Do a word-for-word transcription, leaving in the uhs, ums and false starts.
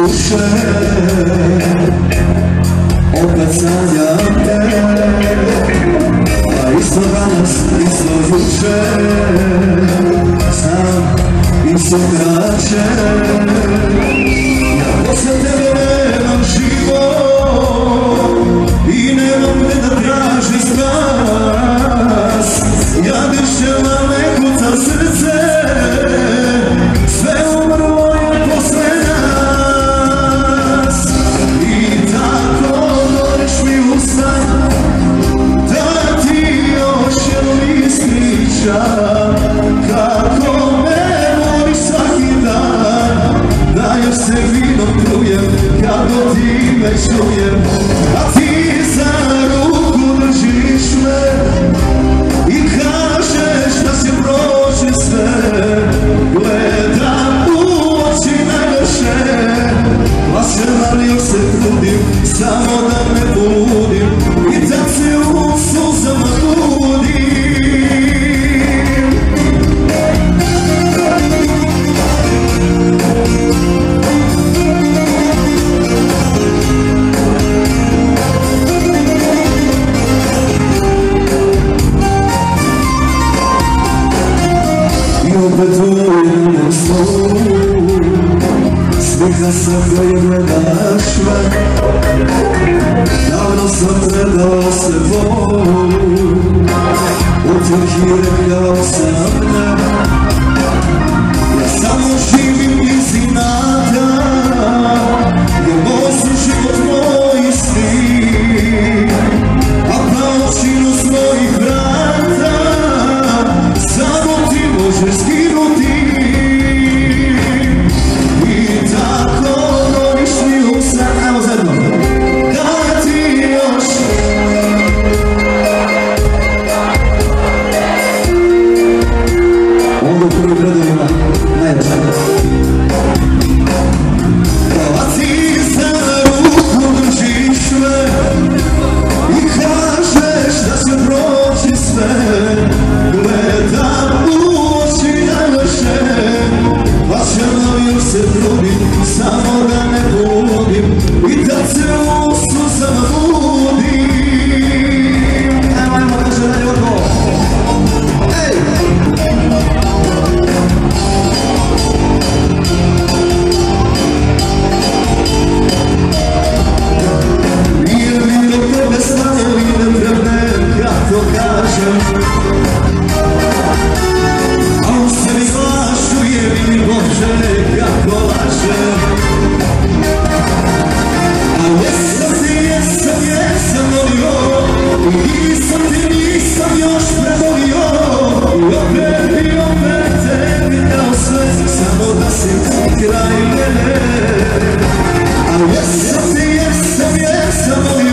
duše, opet sanjam te, a isto danas, isto juče, znam i sutra će. Ja posle tebe nemam život i nemam gde da tražim spas. Ja dišem, a ne kucam srce, sve umrlo je posle nas. I tako goriš mi u san, da ti još jednom ispričam kako me voliš svaki dan, da još se vinom trujem kako ti me čujem, a ti za ruku držiš me i kažeš da će proći sve. Gledam u oči najloše, plaćem ali još se trudim samo da me poludim i da se u suzama budim. Opet u jednom snu smiha sam koji gledaš me, davno sam predao se volu, utvrhi rekao sam ne. Ja samo živim iz inata, jer moj su život moj svi, a praočinu svojih vrata samo ti možeš skinuti. I tako goriš mi u san, evo zajedno, da ti još onda u prvih redovima najveća. A ti za ruku držiš me i kažeš da će proći sve. Gledam u oči najloše, plaćem ali još se trudim samo da ne poludim i da se u suzama budim. Ajmo, ajmo, kaže dalje odgovor. Ej! Nije mi do tebe stalo i ne trebnem, ja to kažem, a u sebi glašujem i Bože kako lažem. A jesam ti, jesam, jesam volio i nisam ti, nisam još prevolio i opet i opet tebi dao sve samo da si kraj mene. A jesam ti, jesam, jesam volio